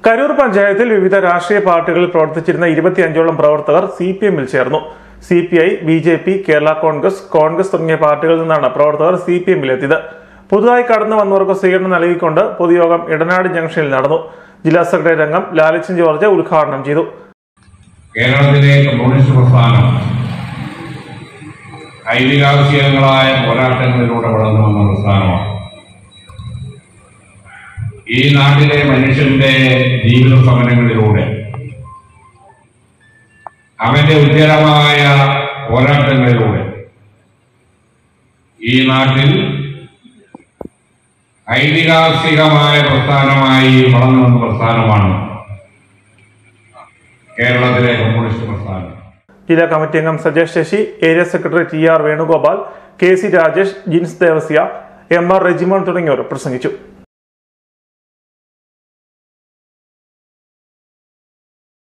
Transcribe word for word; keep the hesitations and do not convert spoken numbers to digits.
കരൂർ പഞ്ചായത്തിൽ വിവിധ രാഷ്ട്രീയ പാർട്ടികളിൽ പ്രവർത്തിച്ചിരുന്ന ഇരുപത്തിയഞ്ചോളം പ്രവർത്തകർ സി പി എമ്മിൽ ചേർന്നു. C P I, B J P, Kerala Congress, Congress തുടങ്ങിയ പാർട്ടികളിൽ നിന്നാണ് പ്രവർത്തകർ സി പി എമ്മിലെത്തിയത്. പുതുതായി കടന്നു വന്നവർക്ക് സ്വീകരണം നൽകിക്കൊണ്ട് പൊതുയോഗം ഇടനാട് ജംഗ്ഷനിൽ നടന്നു. ജില്ലാ സെക്രട്ടറി അംഗം ലാലിച്ചൻ ജോർജ് ഉദ്ഘാടനം ചെയ്തു. കേരളത്തിലെ കമ്മ്യൂണിസ്റ്റ് പ്രസ്ഥാനം ഐതിഹാസികങ്ങളായ പോരാട്ടങ്ങളിലൂടെ വളർന്നു വന്ന പ്രസ്ഥാനമാണ്. ഈ നാട്ടിലെ മനുഷ്യന്റെ ജീവിത സമരങ്ങളിലൂടെ അവന്റെ ഉജ്ജ്വലമായ പോരാട്ടങ്ങളിലൂടെ ഈ നാട്ടിൽ ഐതിഹാസികമായ പ്രസ്ഥാനമായി വളർന്നു വന്ന പ്രസ്ഥാനമാണ് കേരളത്തിലെ കമ്മ്യൂണിസ്റ്റ് പ്രസ്ഥാനം. ജില്ലാ കമ്മിറ്റി അംഗം Sajesh Sashi, area secretary T R Venugopal, K C Rajesh, Jins Devasya, M R Rejimon തുടങ്ങിയവർ പ്രസംഗിച്ചു.